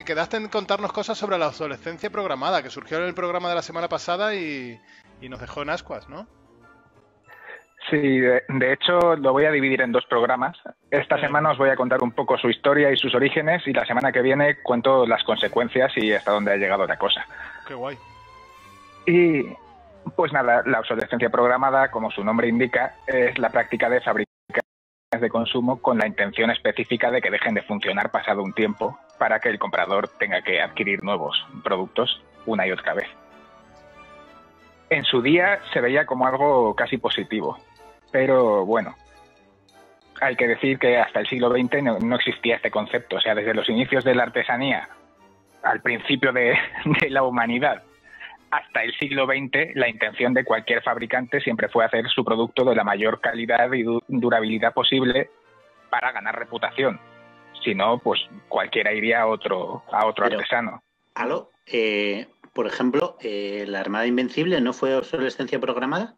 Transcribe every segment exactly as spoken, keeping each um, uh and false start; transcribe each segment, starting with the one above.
quedaste en contarnos cosas sobre la obsolescencia programada, que surgió en el programa de la semana pasada y, y nos dejó en ascuas, ¿no? Sí, de, de hecho lo voy a dividir en dos programas. Esta semana os voy a contar un poco su historia y sus orígenes, y la semana que viene cuento las consecuencias y hasta dónde ha llegado la cosa. Qué guay. Y pues nada, la obsolescencia programada, como su nombre indica, es la práctica de fabricar de consumo con la intención específica de que dejen de funcionar pasado un tiempo para que el comprador tenga que adquirir nuevos productos una y otra vez. En su día se veía como algo casi positivo, pero bueno, hay que decir que hasta el siglo veinte no, no existía este concepto. O sea, desde los inicios de la artesanía al principio de, de la humanidad hasta el siglo veinte, la intención de cualquier fabricante siempre fue hacer su producto de la mayor calidad y du durabilidad posible para ganar reputación. Si no, pues cualquiera iría a otro, a otro Pero, artesano. ¿aló? Eh, por ejemplo, eh, ¿la Armada Invencible no fue obsolescencia programada?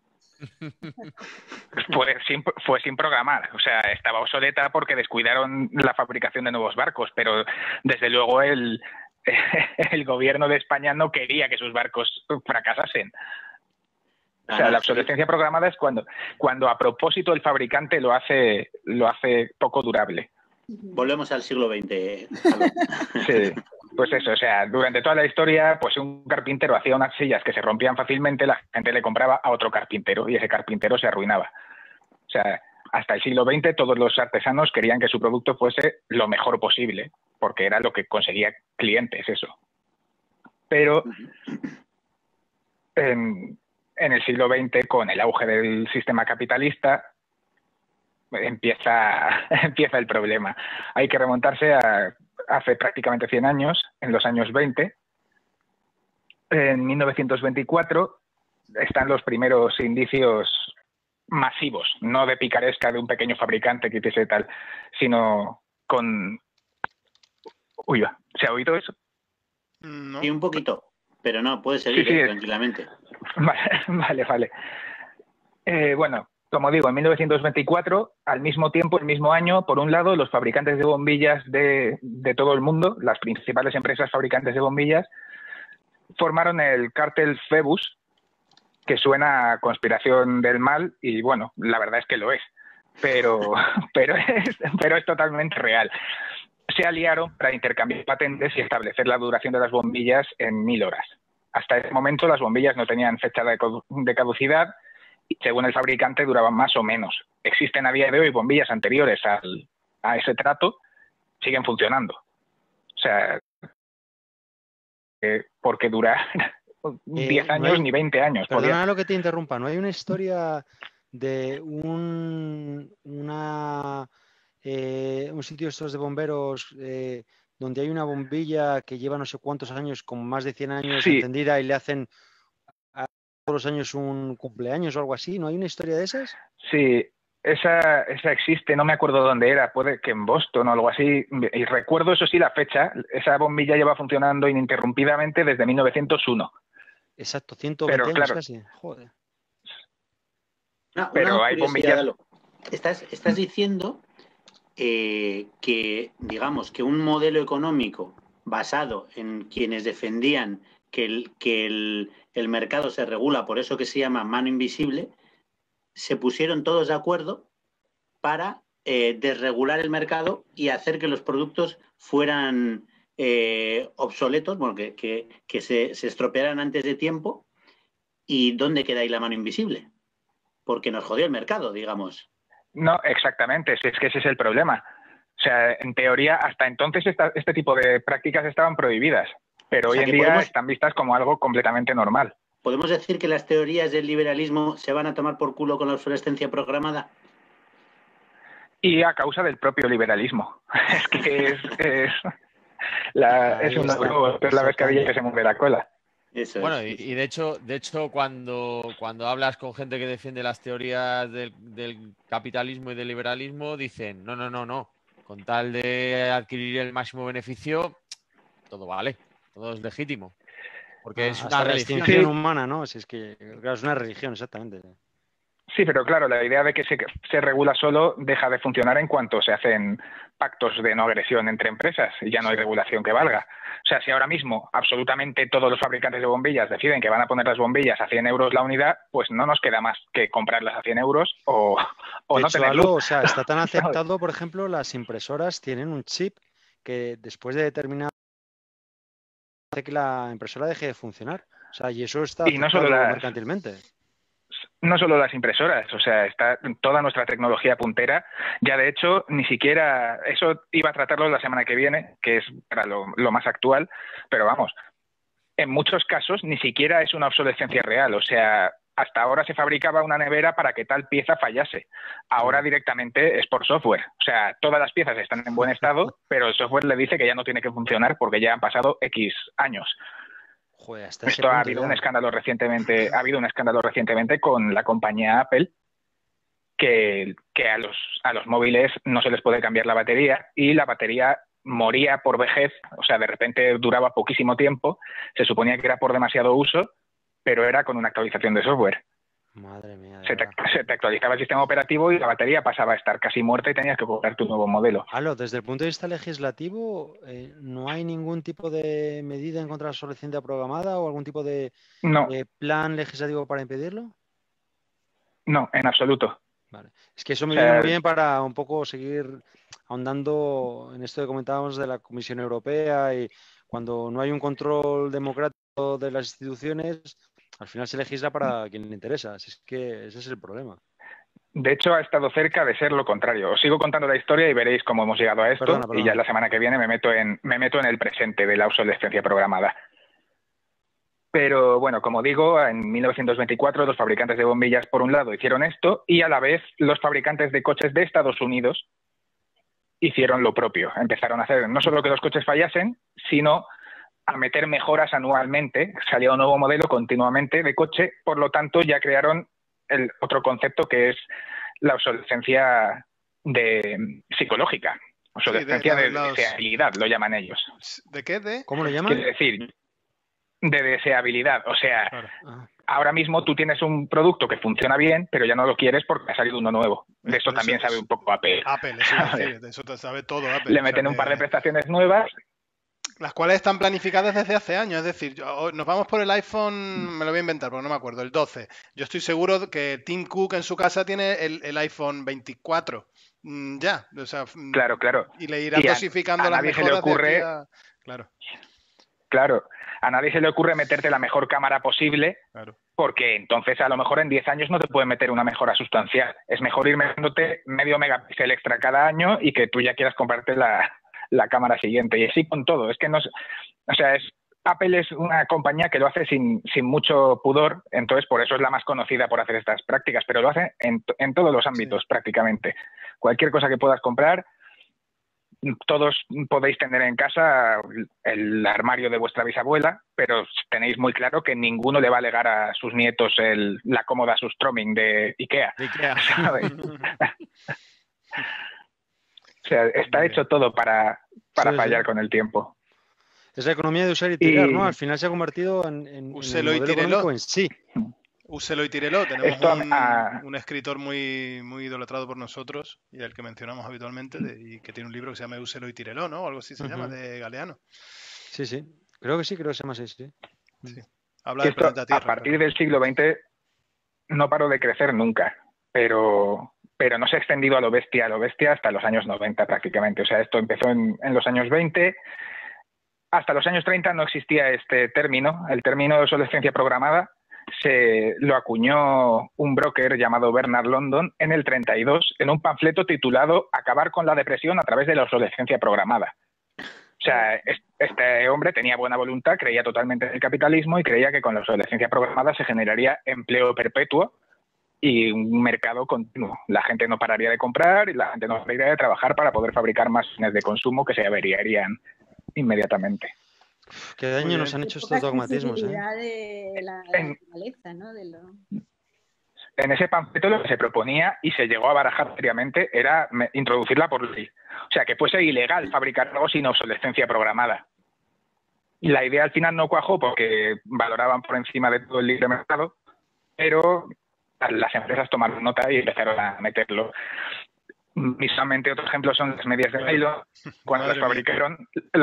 Fue sin, fue sin programar. O sea, estaba obsoleta porque descuidaron la fabricación de nuevos barcos, pero desde luego el... el gobierno de España no quería que sus barcos fracasasen. O sea, la obsolescencia programada es cuando, cuando a propósito el fabricante lo hace, lo hace poco durable. Volvemos al siglo veinte. Sí, pues eso, o sea, durante toda la historia, pues un carpintero hacía unas sillas que se rompían fácilmente, la gente le compraba a otro carpintero y ese carpintero se arruinaba. O sea, hasta el siglo veinte todos los artesanos querían que su producto fuese lo mejor posible, porque era lo que conseguía clientes, eso. Pero en, en el siglo veinte, con el auge del sistema capitalista, empieza, empieza el problema. Hay que remontarse a hace prácticamente cien años, en los años veinte. En mil novecientos veinticuatro están los primeros indicios masivos, no de picaresca de un pequeño fabricante que hiciese tal, sino con... Uy, va, ¿se ha oído eso? No. Sí, un poquito, pero no, puedes seguir sí, sí, eh, es... tranquilamente. Vale, vale. vale. Eh, bueno, como digo, en mil novecientos veinticuatro, al mismo tiempo, el mismo año, por un lado, los fabricantes de bombillas de, de todo el mundo, las principales empresas fabricantes de bombillas, formaron el cártel Phoebus, que suena a conspiración del mal, y bueno, la verdad es que lo es, pero, pero, es, pero es totalmente real. Se aliaron para intercambiar patentes y establecer la duración de las bombillas en mil horas. Hasta ese momento las bombillas no tenían fecha de caducidad y según el fabricante duraban más o menos. Existen a día de hoy bombillas anteriores al, a ese trato, siguen funcionando. O sea, eh, porque dura diez eh, años no hay, ni veinte años. Perdona podía... lo que te interrumpa, ¿no hay una historia de un, una, eh, un sitio estos de bomberos eh, donde hay una bombilla que lleva no sé cuántos años, como más de cien años sí. encendida y le hacen a todos los años un cumpleaños o algo así? ¿No hay una historia de esas? Sí, esa, esa existe, no me acuerdo dónde era, puede que en Boston o algo así, y recuerdo eso sí la fecha, esa bombilla lleva funcionando ininterrumpidamente desde mil novecientos uno. Exacto, ciento veinte Pero, años claro, casi, joder. Una, pero una hay curiosidad, bombillas... Estás, estás diciendo eh, que, digamos, que un modelo económico basado en quienes defendían que el, que el, el mercado se regula por eso que se llama mano invisible, se pusieron todos de acuerdo para eh, desregular el mercado y hacer que los productos fueran eh, obsoletos, bueno, que, que, que se, se estropearan antes de tiempo. ¿Y dónde queda ahí la mano invisible? Porque nos jodió el mercado, digamos. No, exactamente, si es que ese es el problema. O sea, en teoría, hasta entonces esta, este tipo de prácticas estaban prohibidas, pero O sea, hoy en que día podemos, están vistas como algo completamente normal. ¿podemos decir que las teorías del liberalismo se van a tomar por culo con la obsolescencia programada? Y a causa del propio liberalismo. Es que es, es, la, es, una, es la pescadilla que se mueve la cola. Eso bueno, es. y, y de hecho, de hecho cuando, cuando hablas con gente que defiende las teorías del, del capitalismo y del liberalismo, dicen, no, no, no, no. Con tal de adquirir el máximo beneficio, todo vale, todo es legítimo. Porque Ah, es una hasta la religión. extinción Sí. humana, ¿no? Si es que claro, es una religión, exactamente. Sí, pero claro, la idea de que se, se regula solo deja de funcionar en cuanto se hacen pactos de no agresión entre empresas y ya no hay regulación que valga. O sea, si ahora mismo absolutamente todos los fabricantes de bombillas deciden que van a poner las bombillas a cien euros la unidad, pues no nos queda más que comprarlas a cien euros o, o De no hecho, tener Aló, luz. o sea, está tan aceptado, por ejemplo, las impresoras tienen un chip que después de determinar hace que la impresora deje de funcionar. O sea, y eso está Y no aceptado solo las, mercantilmente. no solo las impresoras, o sea, está toda nuestra tecnología puntera. Ya de hecho, ni siquiera, eso iba a tratarlo la semana que viene, que es para lo, lo más actual, pero vamos, en muchos casos ni siquiera es una obsolescencia real. O sea, hasta ahora se fabricaba una nevera para que tal pieza fallase. Ahora directamente es por software. O sea, todas las piezas están en buen estado, pero el software le dice que ya no tiene que funcionar porque ya han pasado X años. Joder, hasta ese Esto ha punto habido ya. un escándalo recientemente, ha habido un escándalo recientemente con la compañía Apple, que, que a los a los móviles no se les puede cambiar la batería y la batería moría por vejez, o sea, de repente duraba poquísimo tiempo, se suponía que era por demasiado uso, pero era con una actualización de software. Madre mía, de Se te, verdad. se te actualizaba el sistema operativo y la batería pasaba a estar casi muerta y tenías que comprar tu nuevo modelo. Aló, desde el punto de vista legislativo, eh, ¿no hay ningún tipo de medida en contra de la obsolescencia programada o algún tipo de No, eh, plan legislativo para impedirlo? no, en absoluto. Vale. Es que eso O me viene sea, muy bien para un poco seguir ahondando en esto que comentábamos de la Comisión Europea y cuando no hay un control democrático de las instituciones, al final se legisla para quien le interesa. Así es que ese es el problema. de hecho, ha estado cerca de ser lo contrario. Os sigo contando la historia y veréis cómo hemos llegado a esto. Perdona, perdona. Y ya la semana que viene me meto en, me meto en el presente de la obsolescencia programada. Pero bueno, como digo, en mil novecientos veinticuatro los fabricantes de bombillas por un lado hicieron esto y a la vez los fabricantes de coches de Estados Unidos hicieron lo propio. Empezaron a hacer no solo que los coches fallasen, sino a meter mejoras anualmente. Salía un nuevo modelo continuamente de coche, por lo tanto ya crearon el otro concepto que es la obsolescencia de, psicológica. Obsolescencia Sí, de de, la- de los- deseabilidad, lo llaman ellos. ¿De qué? ¿De? ¿Cómo lo llaman? Quiere decir, de deseabilidad. O sea, Claro. Ah, ahora mismo tú tienes un producto que funciona bien, pero ya no lo quieres porque ha salido uno nuevo. De eso Eso también es- sabe un poco Apple. Apple, eso iba a decir, de eso te sabe todo Apple. Le O sea meten un par de que- prestaciones nuevas. Las cuales están planificadas desde hace años. Es decir, yo- nos vamos por el iPhone, me lo voy a inventar porque no me acuerdo, el doce. Yo estoy seguro que Tim Cook en su casa tiene el, el iPhone veinticuatro. Mm, ya, o sea, mm, Claro, claro. y le irá Y a- dosificando a las nadie se le mejoras de aquí ocurre- a- Claro, Claro, a nadie se le ocurre meterte la mejor cámara posible claro. porque entonces a lo mejor en diez años no te pueden meter una mejora sustancial. Es mejor ir metiéndote medio megapíxel extra cada año y que tú ya quieras comprarte la, la cámara siguiente. Y así con todo. Es que no es- o sea, es, Apple es una compañía que lo hace sin, sin mucho pudor, entonces por eso es la más conocida por hacer estas prácticas, pero lo hace en, to- en todos los ámbitos prácticamente. Cualquier cosa que puedas comprar, todos podéis tener en casa el armario de vuestra bisabuela, pero tenéis muy claro que ninguno le va a legar a sus nietos el, la cómoda Sustroming de Ikea. De Ikea. ¿Sabes? O sea, está Muy hecho todo para, para Sí, fallar sí. con el tiempo. es la economía de usar y tirar, Y- ¿no? Al final se ha convertido en, en- en el Úselo y modelo tírelo. económico en sí. Úselo y tírelo. Tenemos Esto a- un, a- un escritor muy, muy idolatrado por nosotros y del que mencionamos habitualmente de- y que tiene un libro que se llama Úselo y tírelo, ¿no? O algo así se llama, Ujú. de Galeano. Sí, sí. Creo que sí, creo que se llama así, sí. Habla que del esto, planeta a Tierra. partir del siglo veinte no paró de crecer nunca, pero, pero no se ha extendido a lo bestia, a lo bestia hasta los años noventa prácticamente. O sea, esto empezó en, en los años veinte. Hasta los años treinta no existía este término. El término de obsolescencia programada se lo acuñó un broker llamado Bernard London en el treinta y dos en un panfleto titulado Acabar con la depresión a través de la obsolescencia programada. O sea, es- este hombre tenía buena voluntad, creía totalmente en el capitalismo y creía que con la obsolescencia programada se generaría empleo perpetuo y un mercado continuo. La gente no pararía de comprar y la gente no pararía de trabajar para poder fabricar más bienes de consumo que se averiarían inmediatamente. Qué daño Muy nos bien. han Qué hecho estos poca dogmatismos, ¿eh? sensibilidad de la En- naturaleza, ¿no? De lo... En ese panfleto lo que se proponía y se llegó a barajar seriamente era me- introducirla por ley. O sea, que fuese ilegal fabricar algo sin obsolescencia programada. Y la idea al final no cuajó porque valoraban por encima de todo el libre mercado, pero las empresas tomaron nota y empezaron a meterlo. Visualmente otro ejemplo son las medias de nylon. Cuando Madre las mía. fabricaron, las,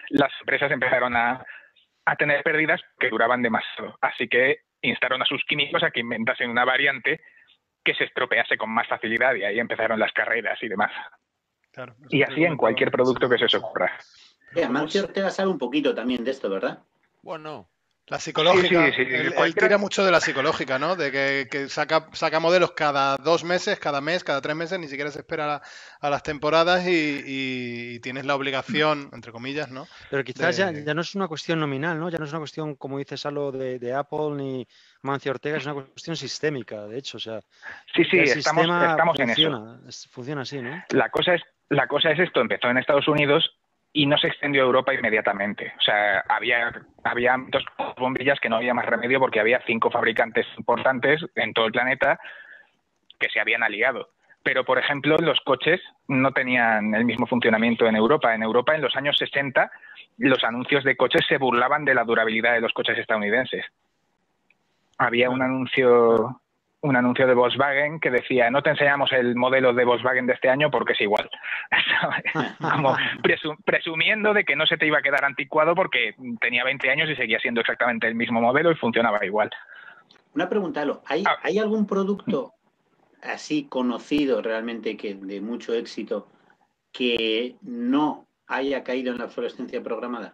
las empresas empezaron a, a tener pérdidas que duraban demasiado. Así que instaron a sus químicos a que inventasen una variante que se estropease con más facilidad y ahí empezaron las carreras y demás. Claro, y así en cualquier producto que se os ocurra. Eh, Amancio Ortega sabe un poquito también de esto, ¿verdad? Bueno, la psicológica, sí, sí, sí. Él, Cualquiera... él tira mucho de la psicológica, ¿no? De que, que saca, saca modelos cada dos meses, cada mes, cada tres meses, ni siquiera se espera a, la, a las temporadas y, y, y tienes la obligación, entre comillas, ¿no? Pero quizás de... ya, ya no es una cuestión nominal, ¿no? Ya no es una cuestión, como dices, algo de, de Apple ni Amancio Ortega, es una cuestión sistémica, de hecho, o sea, sí, sí, el estamos, sistema estamos funciona, en eso. Es, funciona así, ¿no? La cosa es, la cosa es esto, empezó en Estados Unidos y no se extendió a Europa inmediatamente. O sea, había, había dos bombillas que no había más remedio porque había cinco fabricantes importantes en todo el planeta que se habían aliado. Pero, por ejemplo, los coches no tenían el mismo funcionamiento en Europa. En Europa, en los años sesenta, los anuncios de coches se burlaban de la durabilidad de los coches estadounidenses. Había un anuncio... un anuncio de Volkswagen que decía, no te enseñamos el modelo de Volkswagen de este año porque es igual. Como presum presumiendo de que no se te iba a quedar anticuado porque tenía veinte años y seguía siendo exactamente el mismo modelo y funcionaba igual. Una pregunta, Alo, ¿hay, ah. ¿hay algún producto así conocido realmente que de mucho éxito que no haya caído en la obsolescencia programada?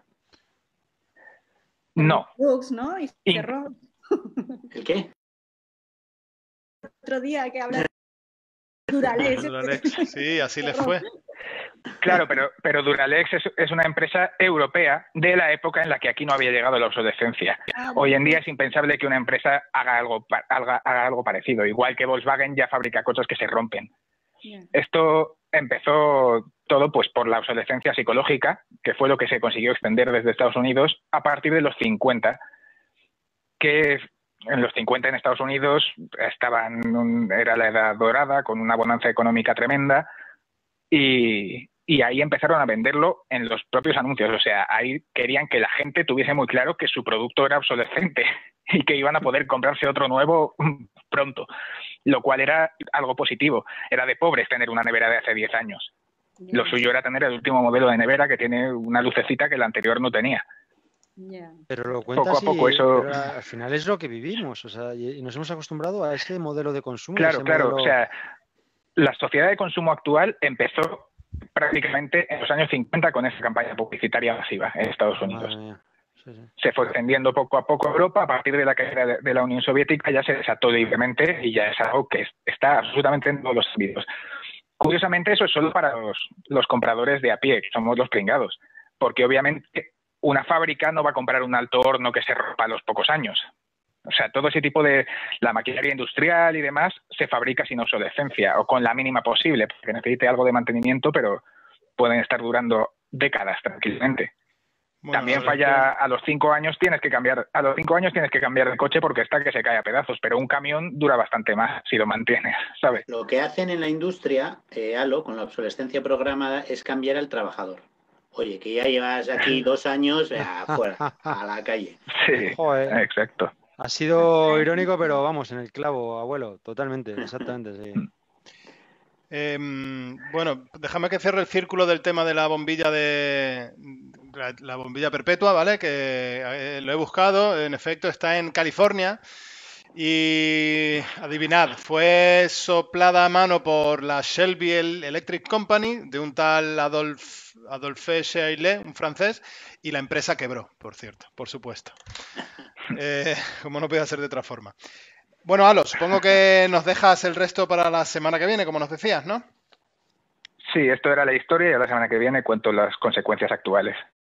No. Bugs, ¿no? Y cerró. ¿El qué? Otro día que habla de Duralex. Duralex. Sí, así le fue. Claro, pero, pero Duralex es, es una empresa europea de la época en la que aquí no había llegado la obsolescencia. Ah, Hoy en día es impensable que una empresa haga algo, haga, haga algo parecido, igual que Volkswagen ya fabrica coches que se rompen. Yeah. Esto empezó todo pues por la obsolescencia psicológica, que fue lo que se consiguió extender desde Estados Unidos a partir de los cincuenta, que en los cincuenta en Estados Unidos estaban, era la edad dorada, con una bonanza económica tremenda, y, y ahí empezaron a venderlo en los propios anuncios. O sea, ahí querían que la gente tuviese muy claro que su producto era obsolescente y que iban a poder comprarse otro nuevo pronto, lo cual era algo positivo. Era de pobres tener una nevera de hace diez años. Lo suyo era tener el último modelo de nevera que tiene una lucecita que el anterior no tenía. Yeah. Pero lo cuentas poco a poco y, eso... pero al final es lo que vivimos, o sea, y nos hemos acostumbrado a ese modelo de consumo. Claro, ese claro, modelo... o sea, la sociedad de consumo actual empezó prácticamente en los años cincuenta con esa campaña publicitaria masiva en Estados Unidos. Sí, sí. Se fue extendiendo poco a poco a Europa. A partir de la caída de, de la Unión Soviética ya se desató libremente y ya es algo que está absolutamente en todos los ámbitos. Curiosamente, eso es solo para los, los compradores de a pie, que somos los pringados, porque obviamente una fábrica no va a comprar un alto horno que se rompa a los pocos años. O sea, todo ese tipo de... La maquinaria industrial y demás se fabrica sin obsolescencia o con la mínima posible, porque necesite algo de mantenimiento, pero pueden estar durando décadas tranquilamente. Bueno, también falla que... a los cinco años tienes que cambiar a los cinco años tienes que cambiar de coche porque está que se cae a pedazos, pero un camión dura bastante más si lo mantienes, ¿sabes? Lo que hacen en la industria, eh, Alo, con la obsolescencia programada, es cambiar al trabajador. Oye, que ya llevas aquí dos años, eh, afuera, a la calle. Sí, joder, exacto. Ha sido irónico, pero vamos, en el clavo, abuelo, totalmente, exactamente, sí. Eh, bueno, déjame que cierre el círculo del tema de la bombilla de la, la bombilla perpetua, ¿vale? Que eh, lo he buscado, en efecto está en California y adivinad, fue soplada a mano por la Shelby Electric Company de un tal Adolphe, Adolphe Chaillet, un francés, y la empresa quebró, por cierto, por supuesto. Eh, como no podía ser de otra forma. Bueno, Alo, supongo que nos dejas el resto para la semana que viene, como nos decías, ¿no? Sí, esto era la historia y la semana que viene cuento las consecuencias actuales.